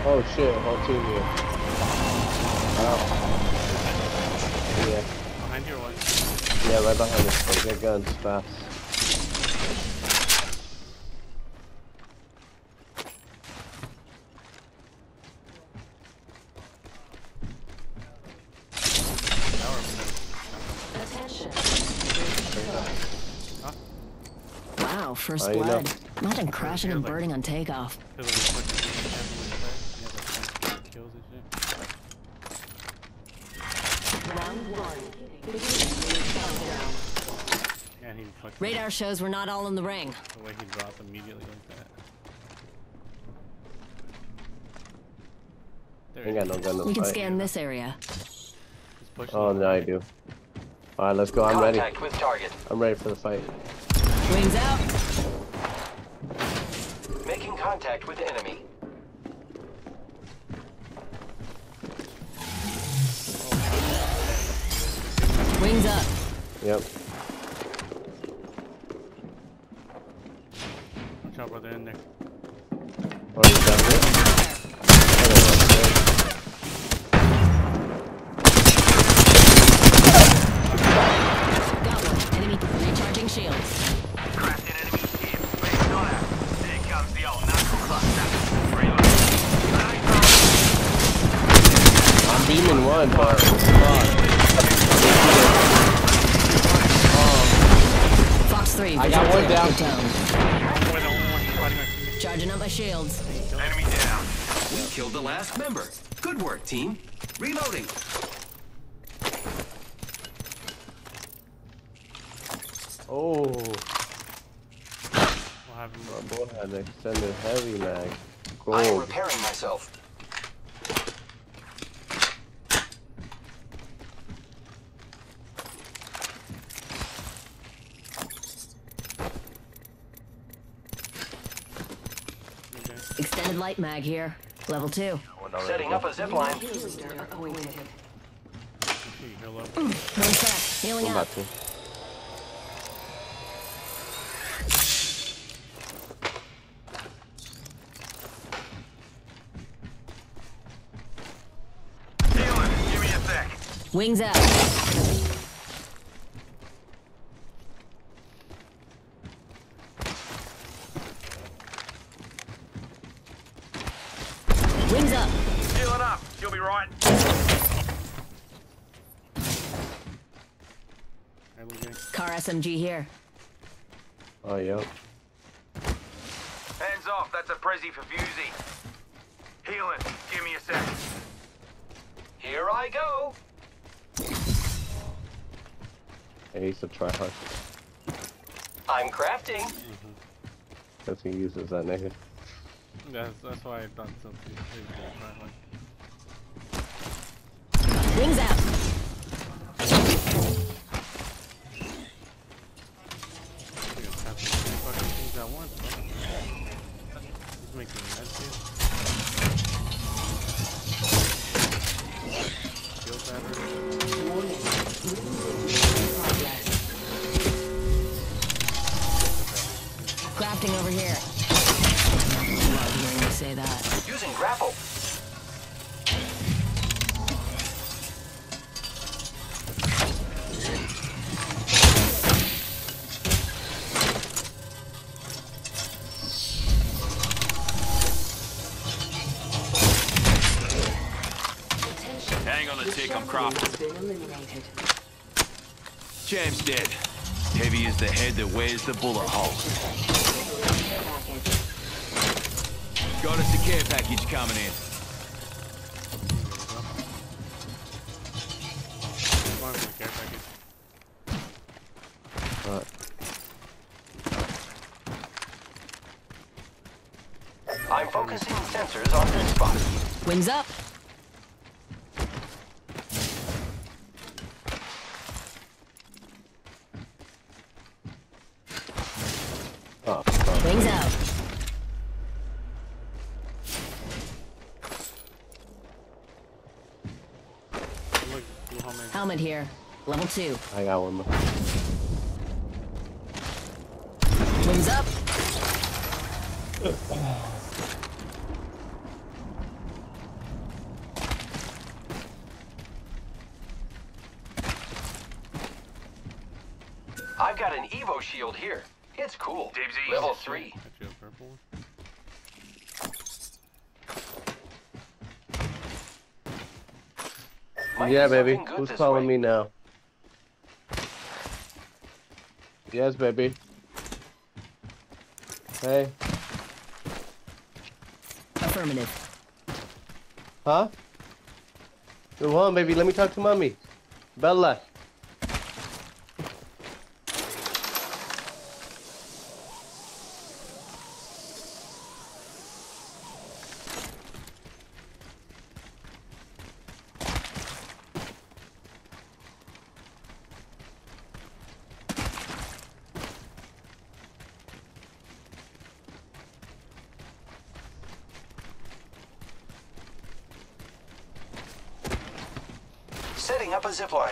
Oh shit, whole team here. Yeah. Behind you or what? Yeah, right behind us. Go get guns fast. Wow, first blood. Imagine crashing and burning on takeoff. Radar shows we're not all in the ring. The way he dropped immediately like that. Ain't got no gun to We can fight. scan this area. Oh, no, I do. Alright, let's go. I'm ready. With target. I'm ready for the fight. Wings out. Making contact with enemy. Wings up. Yep. Watch out, brother, in there. Oh, he's down here? Got one. Enemy recharging shields. Cracked an enemy here. Wait, not out. There comes the old knuckle cluster. Reload. I'm beaming one, but Fox 3. I got one down. Charging up my shields. Enemy down. We killed the last member. Good work, team. Reloading. oh, What happened? my boy had an extended heavy mag. I am Gold. repairing myself. Extended light mag here. Level 2. Setting up a zipline. One sec. Healing I'm up. about to. Healing. Give me a sec. Wings out. Wings up. Healing up. You'll be right. Car SMG here. Oh, yep. Hands off. That's a Prezi for Fusey. Healing. Give me a sec. Here I go. I used to try hard. I'm crafting. Because he uses that nigga. That's why I thought something. Wings out. Things at once, bro. He's making that shit. Shield Crafting over here. Love hearing you say that. Using grapple. Hang on a tick. I'm crafting. Champ's dead. Heavy is the head that wears the bullet hole. Got us a care package coming in. I'm focusing sensors on this spot. Wings up. Oh, fuck. Wings out. Helmet here. Level 2. I got one more. Wings up. I've got an Evo shield here. It's cool. Dibsies. Level 3. Got you a purple one. Might Yeah, be baby. something good Who's this calling way. me now? Yes, baby. Hey. Affirmative. Huh? Come on, baby. Let me talk to mommy. Bella. Setting up a zipline.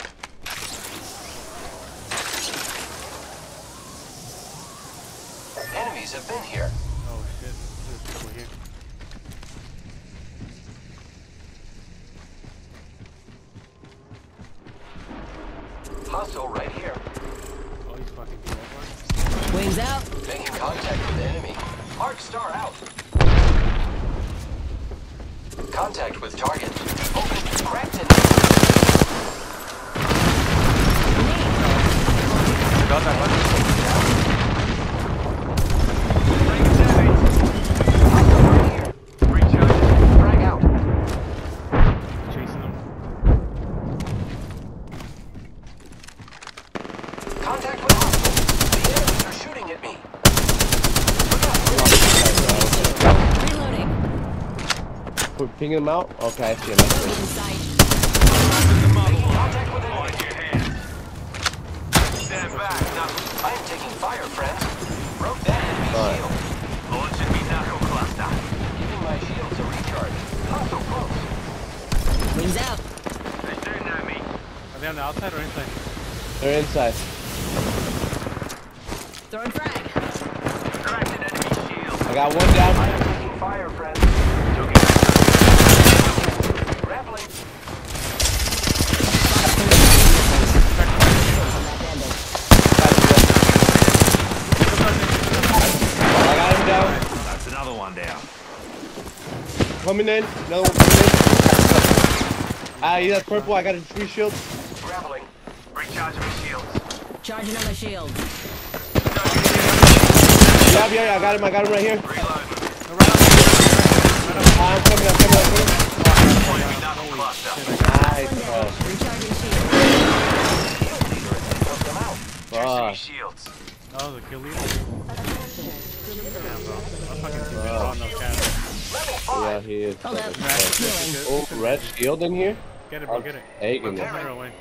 Enemies have been here. Oh shit, there's people here. Hostile right here. Oh, he's fucking people up. Wings out. Making contact with the enemy. Arc star out. Contact with target. Open. Cracked enemy. Frag out. Chasing them. Contact with hostile. The enemies are shooting at me. Reloading. We're pinging them out? Okay, I see him. I see him. In sight. Making contact with enemy. On your hands. Stand back, knuckle. I am taking fire, friends. Broke that enemy Fine. shield. Launching me knuckle cluster. Giving my shields a recharge. Hostile close. Wings out. They do know me. Are they on the outside or inside? They're inside. Throwing frag. Cracked an enemy shield. I got one down. I am taking fire, friends. Took it. Grappling. I got him down. That's another one down. Coming in. Another one coming in. Ah, you got purple. I got a free shield. Grappling. Recharging my shields. Charging on my shield. Yeah, I got him. I got him right here. Reloading. I'm coming. Deploying me knuckle cluster. Nice, bro. Recharging shield. Took them out. Juicing me Fuck. shields. Oh, the kill leader. Damn, bro. I fucking see them on no camera. Level 5. Yeah, he is. Hold up. Oh, Healing. red shield in here? Get it, bro, get it. Taking it. Throw it away.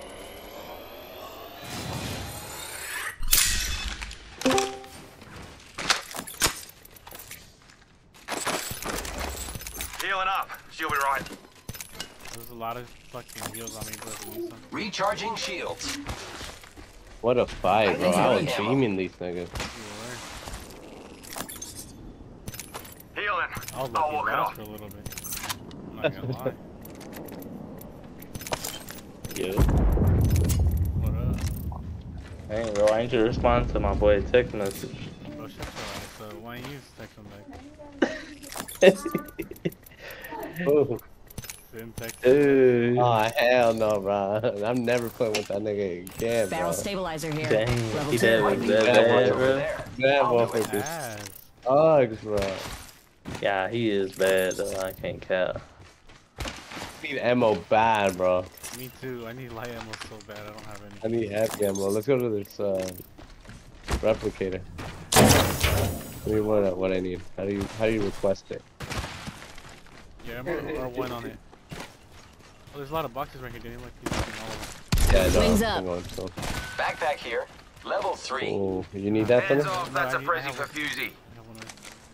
Healing up. She'll be right. There's a lot of fucking heals on me, bro. if you need some. Recharging shields. What a fight, bro. I was beaming these niggas. Healing. I'll let I'll you walk it last off. for a little bit. I'm not gonna lie. Yeah. What up? Hey, bro, I need to respond to my boy text message. Bro, shut your ass up. Why ain't you text him back? Ooh. Send text. Dude. Oh, hell no, bro. I'm never playing with that nigga again, bro. Barrel stabilizer here. Dang, Level he 2. did Might was be that Yeah, bad, over bro. there. That I'll do it. motherfucker. Ass. Ugh, bro. Yeah, he is bad though. I can't cap. Need ammo bad, bro. Me too. I need light ammo so bad. I don't have any. I need heavy ammo. Let's go to this replicator. Tell me what I need. How do you request it? Yeah, I'm R1 on it. Oh, there's a lot of boxes right here, Danny. Like, he's looking all over. Yeah, no. Wings I'm up. going, so. Backpack here. Level 3. Oh, you need that for Hands me? off. That's No, a I Prezi have for one. Fusey. I have one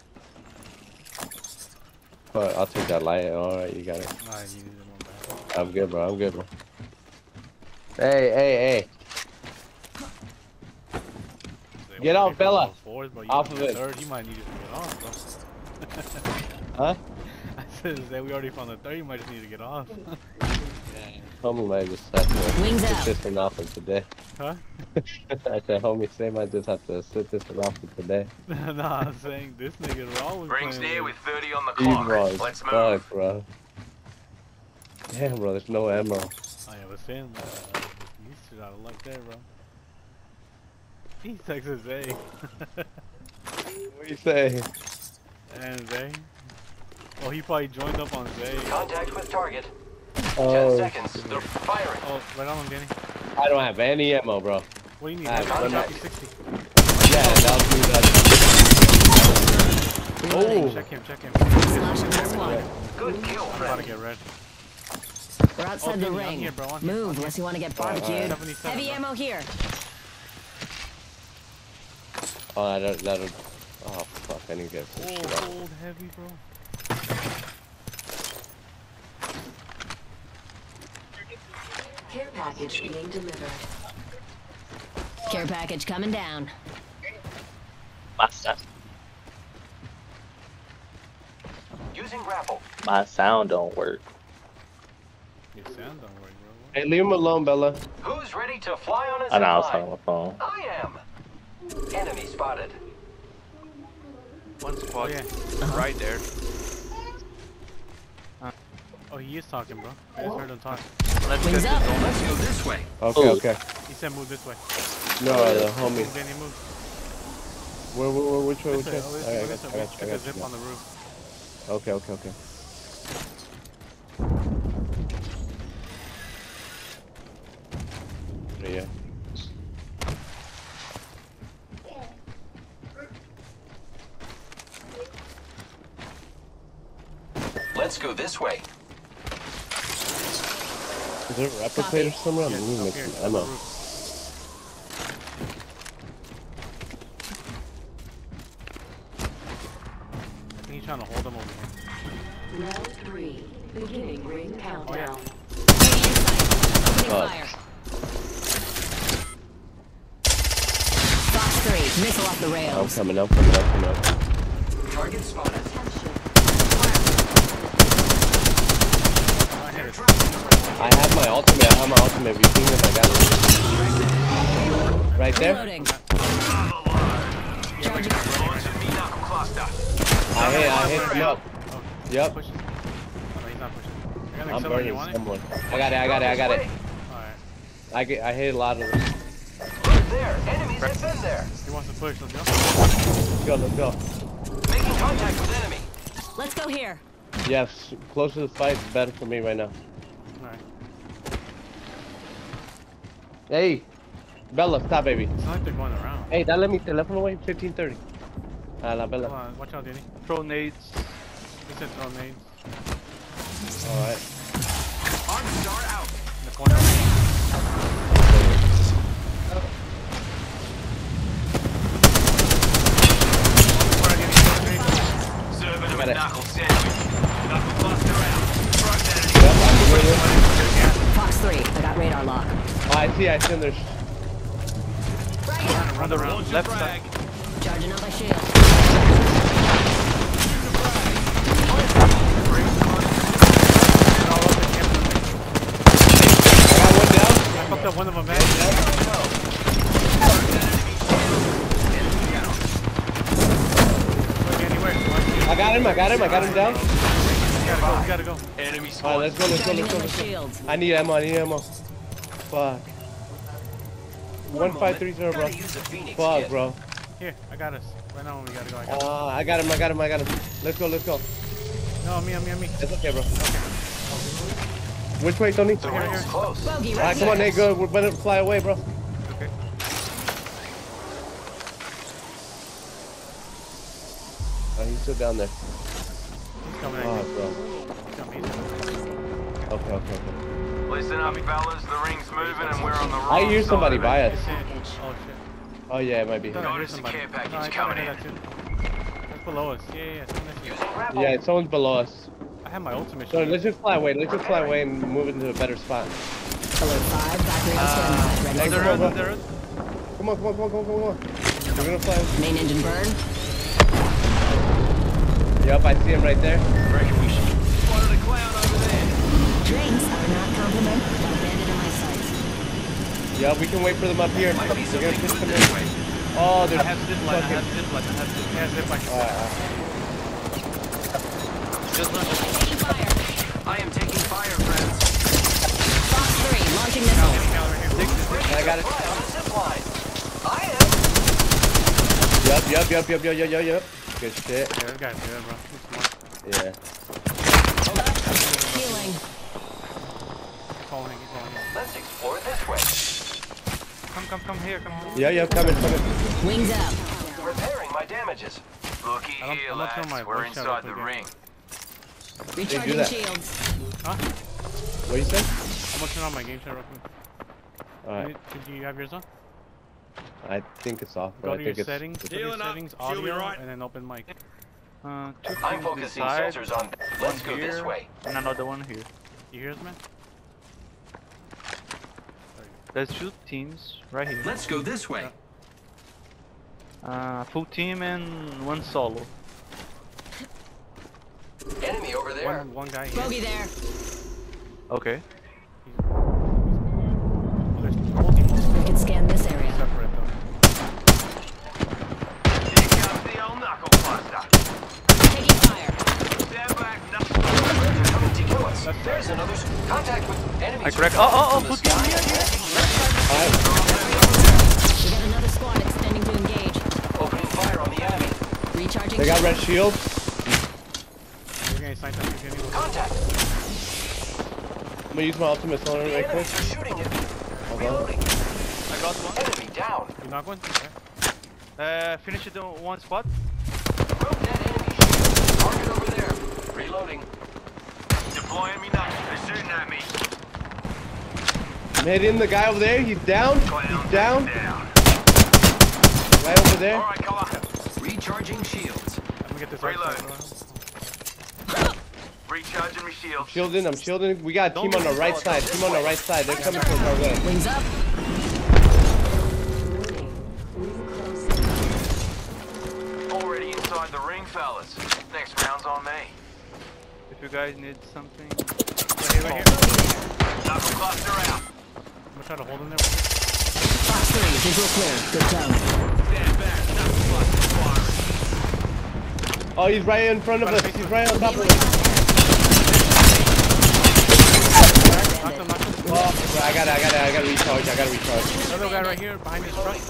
right. But I'll take that light. Alright, you got it. Nah, you needed one back. I'm good, bro. I'm good, bro. Hey. They Get were off, paid for Bella. level 4s, but you Off found of the it. Third, you might need to get off, bro. Huh? I said that we already found the third. You might just need to get off. Homie might just set the Wings out. consistent off of today. Huh? I said, homie, Sam, I just have to sit this around for today. Nah, I'm saying this nigga's always Rings playing near with. with 30 on the Evil clock. as Let's move. fuck, bro. Damn, bro, there's no ammo. I was saying, you shit out of luck there, bro. He texts A. What do you say? And Zay. Oh, he probably joined up on Zay. Contact with target. 10 Oh, seconds. They're firing. Oh, right on him, Danny. I don't have any ammo, bro. What do you need? I have I'll one drop more. you 60. Yeah, that'll do that. Oh, Check him, check him. Slash in that squad. Good kill, I'm about to friend. get red. We're outside Oh, the Danny, on ring. here, bro, on here, on Move here. unless you want to get Alright. barbecued. 77, Heavy bro. ammo here. oh, that'll. Oh, fuck, I need to get some shit Oh, up. old heavy, bro. Care package being delivered. Care package coming down. Using grapple. My sound don't work. Your sound don't work, bro. Hey, leave him alone, Bella. Who's ready to fly on a I know I was zip talking on line? my phone. I am. Enemy spotted. One squad Oh, yeah. right there. Oh, he is talking, bro. I just heard him talk. Let's Wings get up. this Let's go this way. Okay, Oh. okay. He said move this way. No, the homie. Move, Danny, move. Which way, which This way? way, oh, this Alright, way, I this got way. you, We I took a got zip you. on the roof. Okay, okay, okay. Yeah. Let's go this way. Is there a replicator somewhere? I'm Yes, gonna up make here, some on the ammo. roof. I think he's trying to hold him over here. Round 3. Beginning ring countdown. Opening Oh. fire. Fox 3, missile off the I'm rails. coming up, coming up, coming up. Target spotted. I hit it. I have my ultimate, Have you seen it? I got it. Right there? Reloading. Yeah, Charging. Launch a V-knuckle cluster. I hit him up. Oh, Yep. push. Oh, no, he's not pushing. I got an I'm accelerator, you burning want it? someone. I got it. Alright. I hit a lot of them. Right there. Enemies have been there. He wants to push, let's go. Let's go. Making contact with enemy. Let's go here. Yes, closer to the fight, better for me right now. Alright. Hey, Bella, stop, baby. It's not like they're going around. Hey, that let me telephone away 15:30. La Hold Bella. on, watch out, Danny. Throw nades. He said throw nades. Alright. Arm star out. In the corner. Serving him Got a it. knuckle sandwich. Knuckle cluster out. Broke that Yep, I'm with it. Fox 3, I got radar lock. Oh, I see him. There's. Run around. Left side. Charging up my shield. I got one down. I fucked up one of them, man. I got him down. We gotta go. Enemy Alright, squad. let's go. Charging up my shields. I need ammo. Fuck. 1530, bro. Gotta use a Phoenix Fuck, kit. bro. Here, I got us. Right now we gotta go. I got him. Let's go. No, me. It's okay, bro. Which way, Tony? The ring's close. Bogey right Alright, come on, here. Nate, go. We're gonna fly away, bro. Okay. Oh, he's still down there. He's coming Oh, at you. bro. He's coming. Okay. Listen up, fellas. The ring's moving and we're on the wrong I hear side somebody of it. by us. Package. Oh shit. Oh, yeah, it might be I thought him. I heard Notice the somebody. care package No, I thought I coming heard that too. That's below us. Yeah. Someone that's here. Using grapple. Yeah, someone's below us. I have my ultimate So shield. let's just fly away and move into a better spot. Alert 5, battery on standby. Ready Hey, for come on, bro. There is. Come on. We're gonna fly. main engine burn. Yep, I see him right there. Reckon we should. Spotted a cloud over there. Drinks are not complimentary. Got a bandit in my sights. Yeah, we can wait for them up here. Might be They're gonna something push good them this in. way. Oh, I they're have zip line, I fucking. have zip line, I have zip line. Yeah, zip line. Just run. Taking fire. I am taking fire, friends. Fox 3, launching missile. I got it. Fly on the zip line. I am. Yup. Good shit. Yeah, this guy's good, bro. He's smart. Yeah. Healing. Keep following, keep following. Let's explore this way. Come here, come here. Yeah, coming. Wings up. Repairing my damages. Looky I don't- here, I'm not sure my lads. We're voice shut up inside the again. ring. Recharging that. shields. Huh? What you say? I'm gonna turn on my game chat real quick. Alright. Did you have yours on? I think it's off, but Go I to think your it's. settings, audio, and then open mic. Two I'm teams focusing inside, sensors on. Let's go one this here, way. and another one here. You hear us, man? There's two teams right here. Let's go this way. Full team and one solo. Enemy over there. One guy here. Bogey there. Okay. There's the whole team I can scan this area. separate though. Here comes the old knuckle cluster. Taking fire. Stand back, They're coming to kill us. There's another contact with enemies. I crack. Oh, Full team here. We got another squad extending to engage. Opening fire on the enemy. Recharging They got red shields. shield. You're gonna sign that beginning. Contact. I'm gonna use my ultimate sonar The right quick. enemies are shooting at me. Hold on. Reloading. I got one. Enemy down. You knock one? Okay. Finish it on one spot. Broke that enemy shield. Target over there. Reloading. deploying me knuckles. They're shooting at me. I'm hitting the guy over there. He's down. Clowns He's down. down. Right over there. Alright, come on. Recharging shields. I'm gonna get this Reload. outside. Recharging my shields. I'm shielding. We got a team on the right side. Team on the right side. They're coming towards our way. Wings up. Already inside the ring, fellas. Next round's on me. If you guys need something. Right here. Knuckle cluster out. I'm gonna try to hold him there. Fox 3, visual clear. Good job. Stand back. Knuckle cluster firing. Oh, he's right in front of us. He's right on top of us. Knock him, knock him. Oh, I gotta recharge. Another guy right here behind this truck.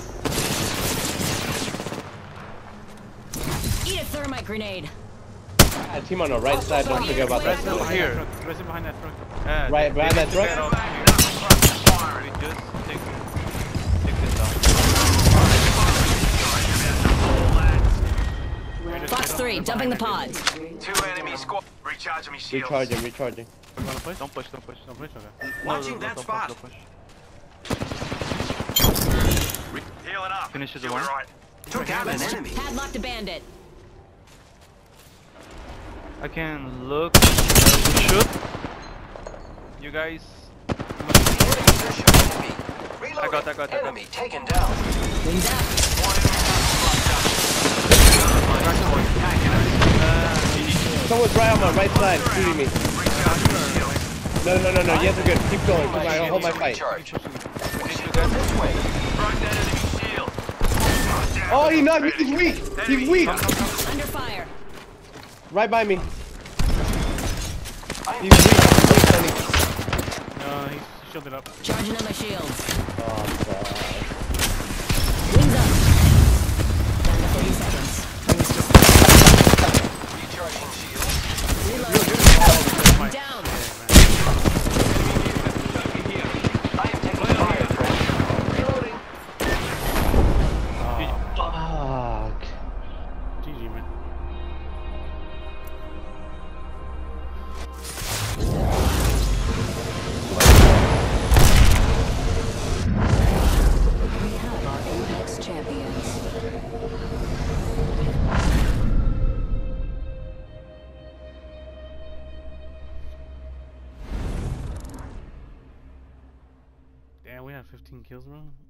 Eat a thermite grenade. A team on the right side. Don't forget about that. Behind that Here. truck. Rest him behind that truck. Right behind that truck. Stand back. Knuckle cluster firing. Just take this down. Fox 3, dumping the pods. Two enemy squad. Recharging me shields. Recharging. We're gonna push? Don't push. Don't push, okay. Watching that don't spot. Push, don't push. Healing up. Finish the You were one. right. Took out an enemy. Padlocked a bandit. I can look. Shoot. You guys. Enemies are shooting at me. Reloading. I got. Enemy taken down. Wings up. Someone's right on my right side shooting me. Recharging my shields. No. You guys are good. Keep going. I'll hold my fight. Recharge. We should go this way. Broke that enemy shield. Oh, he's not. He's weak. He's weak. Under fire. Right by me. I'm He's weak. Sonny. No, he's shielded up. Charging on my shields. Oh, God. Wings up. Down to 30 seconds. Rings just recharging shield. I'm down. I am taking fire, friend. Reloading. Fuck. GG, man. We have our Apex champions. Damn, we have 15 kills, bro.